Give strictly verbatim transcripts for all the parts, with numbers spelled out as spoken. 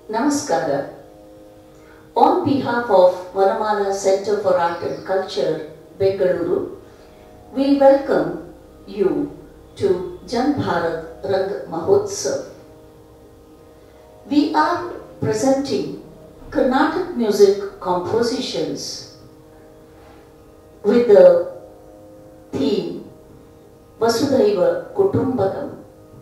Namaskara. On behalf of Varamala Center for Art and Culture, Bengaluru, we welcome you to Jan Bharat Rang Mahotsav. We are presenting Carnatic music compositions with the theme Vasudhaiva Kutumbakam.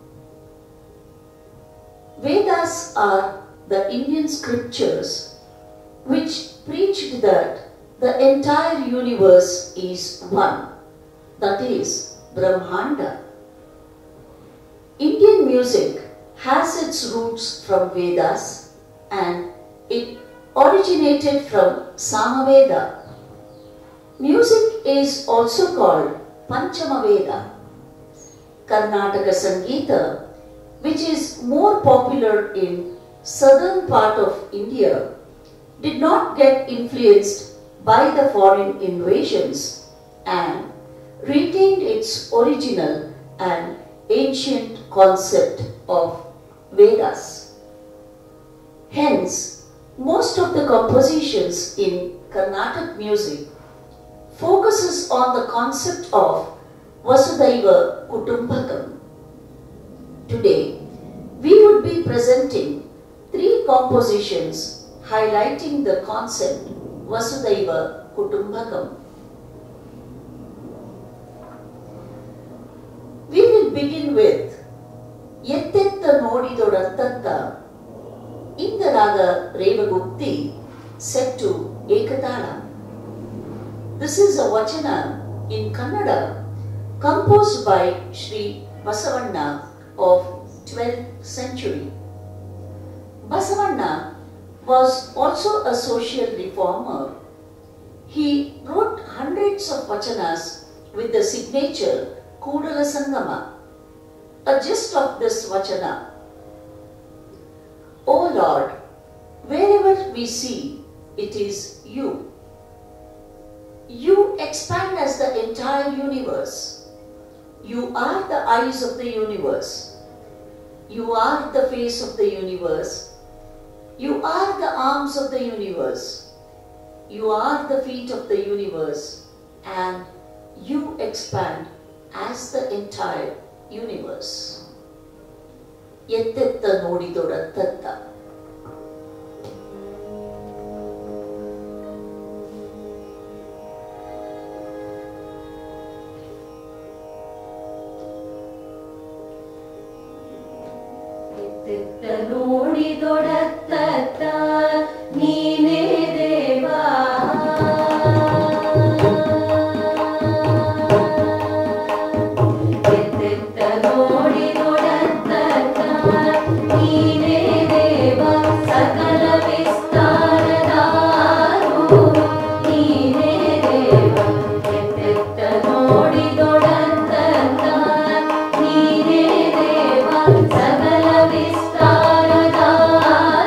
Vedas are the Indian scriptures which preached that the entire universe is one, that is, Brahmanda. Indian music has its roots from Vedas and it originated from Samaveda. Music is also called Panchamaveda. Karnataka Sangeeta, which is more popular in southern part of India, did not get influenced by the foreign invasions and retained its original and ancient concept of Vedas. Hence, most of the compositions in Carnatic music focuses on the concept of Vasudhaiva Kutumbakam. Today, we would be presenting three compositions highlighting the concept Vasudhaiva Kutumbakam. We will begin with Yettetta Nodidodantatta in the raga Revagupti set to Ekatala. This is a vachana in Kannada composed by Sri Basavanna of twelfth century. Basavanna was also a social reformer. He wrote hundreds of vachanas with the signature Kudala Sangama. A gist of this vachana: O Lord, wherever we see, it is you. You expand as the entire universe. You are the eyes of the universe. You are the face of the universe. You are the arms of the universe. You are the feet of the universe. And you expand as the entire universe. Yettetta Nodidodantatta. Yettetta Nodidodantatta ನೀನೇ ದೇವಾ ಎತ್ತೆತ್ತ ನೋಡಿದೊಡಂತಕ್ಕ ನೀನೇ ದೇವಾ ಸಕಲ ವಿಸ್ತಾರದಾರು ನೀನೇ ದೇವಾ ಎತ್ತೆತ್ತ ನೋಡಿದೊಡಂತಕ್ಕ ನೀನೇ ದೇವಾ ಸಕಲ ವಿಸ್ತಾರದಾರು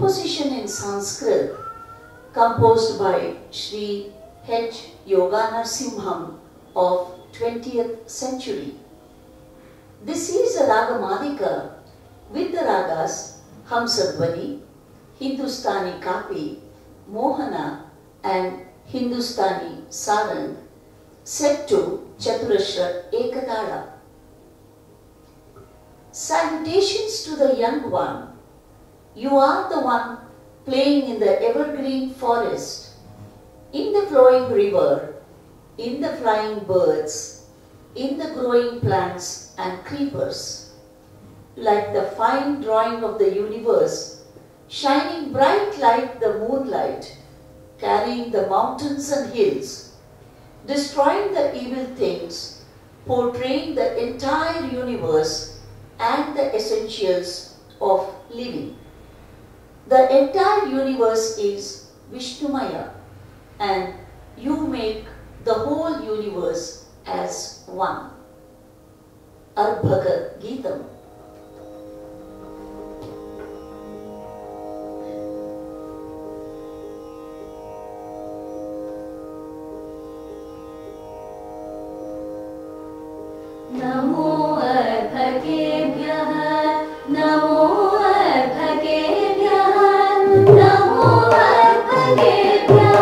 composition in Sanskrit composed by Sri H. Yoganarasimham of twentieth century. This is a Ragamadika with the ragas Hamsadvani, Hindustani Kapi, Mohana and Hindustani Sarang set to Chaturashra Ekatala. Salutations to the young one. You are the one playing in the evergreen forest, in the flowing river, in the flying birds, in the growing plants and creepers. Like the fine drawing of the universe, shining bright like the moonlight, carrying the mountains and hills, destroying the evil things, portraying the entire universe and the essentials of living. The entire universe is Vishnumaya, and you make the whole universe as one. Arbhaga Geetam. नमो अर्भकेभ्यः नमो अर्भकेभ्यः नमो अर्भकेभ्यः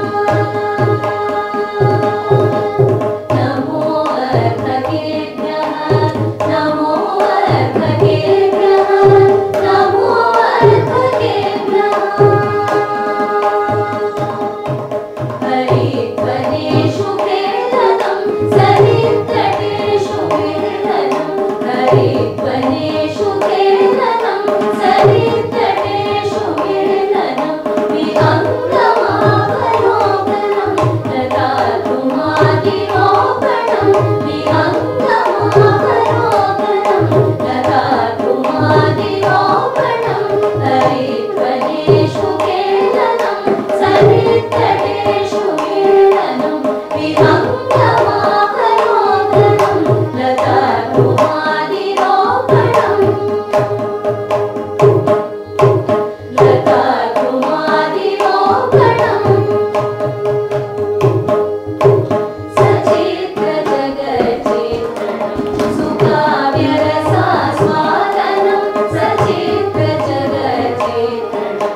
नमो अर्भकेभ्यः नमो अर्भकेभ्यः नमो अर्भकेभ्यः हरिध्वनेषु खेलनं सरित्तटेषु हरिध्वनेषु खेलनं सरित्तटेषु मेलनं विहङ्गमावलोकनं लताधुमादिरोपणं विहङ्गमावलोकनं लताधुमादिरोपणं हरिध्वनेषु खेलनं सरित्तटेषु मेलनं विहङ्गमावलोकनं लताधुमादिरोपणं लताधुमादिरोपणं सचित्रजगच्चित्रणं सुकाव्यरसास्वादनं सचित्रजगच्चित्रणं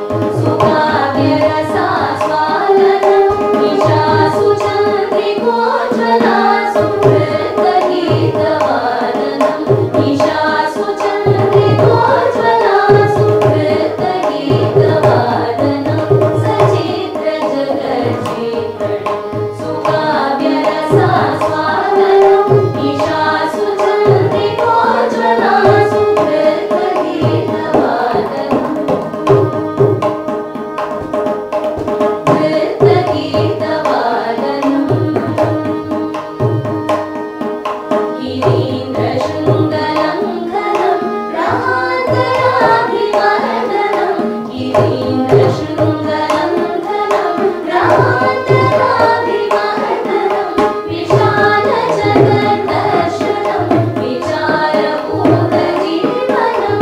सुकाव्यरसास्वादनं निशासु चन्द्रिकोज्ज्वलासु नृत्यगीतवादनं निशासु चन्द्रिकोज्ज्वलासु नृत्यगीतवादनं सचित्रजगच्चित्रणं सुकाव्यरसास्वादनं निशासु चन्द्रिकोज्ज्वलासु नृत्यगीतवादनं नृत्यगीतवादनं गिरीन्द्रशृङ्गलङ्घनं रहान्तराभिवर्धनं गिरीन्द्रशृङ्गलङ्घनं रहान्तराभिवर्धनं विशालजगद्दर्शनं विचारपूतजीवनं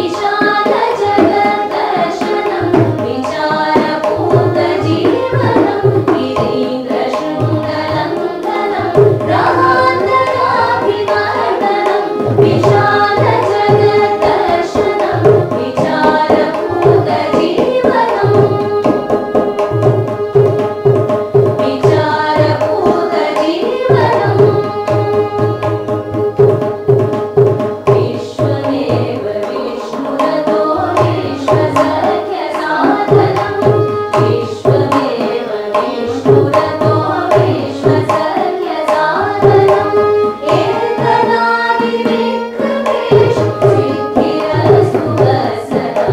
विशालजगद्दर्शनं विचारपूतजीवनं गिरीन्द्रशृङ्गलङ्घनं रहान्तराभिवर्धनं विशालजगद्दर्शनं विचारपूतजीवनं विचारपूतजीवनं विश्वमेव विष्णुरतो विश्वसख्यसाधनं विश्वमेव विष्णुरतो विश्वसख्यसाधनं एतदादिविक्रमेषु Siddhirastu वसदा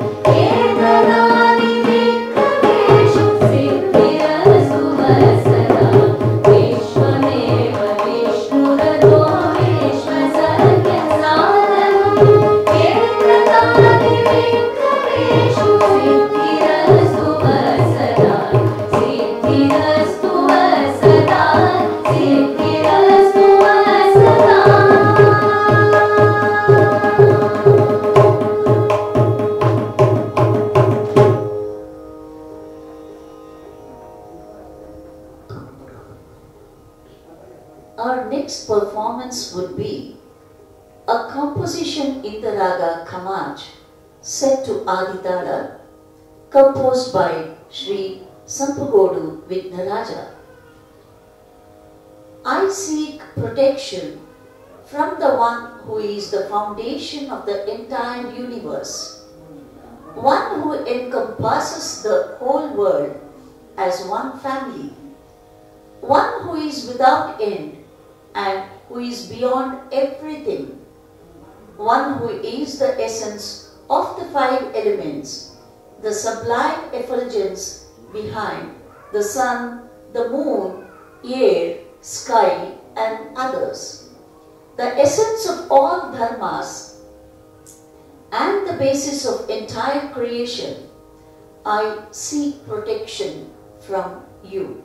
एतदादिविक्रमेषु Siddhirastu वसदा विश्वमेव विष्णुरतो विश्वसख्यसाधनं एतदादिविक्रमेषु Siddhirastu वसदा next performance would be a composition in the raga Khamaj set to Aditala, composed by Sri Sampagodu Vignaraja. I seek protection from the one who is the foundation of the entire universe, one who encompasses the whole world as one family, one who is without end and who is beyond everything, one who is the essence of the five elements, the sublime effulgence behind the sun, the moon, air, sky and others, the essence of all dharmas and the basis of entire creation. I seek protection from you.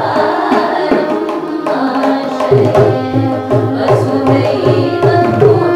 Vasudhaiva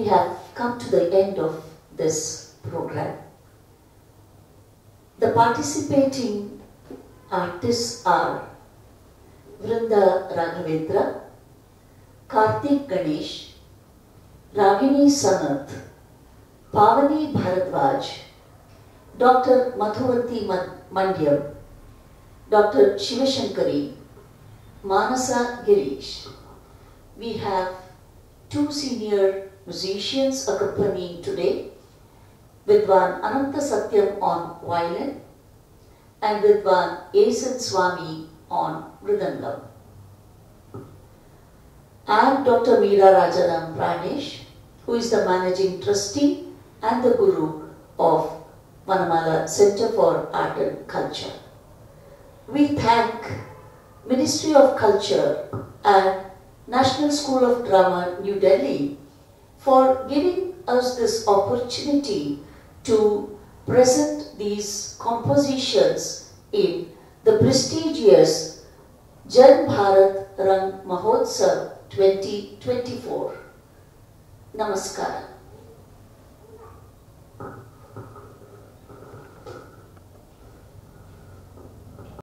have come to the end of this program. The participating artists are Vrinda Raghavendra, Karthik Ganesh, Ragini Sanath, Pavani Bharadwaj, Doctor Madhuvanti Mandyam, Doctor Shivashankari, Manasa Girish. We have two senior musicians accompanying today, Vidwan Ananta Satyam on violin and Vidwan Esan Swami on mridangam. I am Doctor Meera Rajaram Pranesh, who is the Managing Trustee and the Guru of Vanamala Center for Art and Culture. We thank Ministry of Culture and National School of Drama, New Delhi, for giving us this opportunity to present these compositions in the prestigious Jan Bharat Rang Mahotsav twenty twenty-four. Namaskara.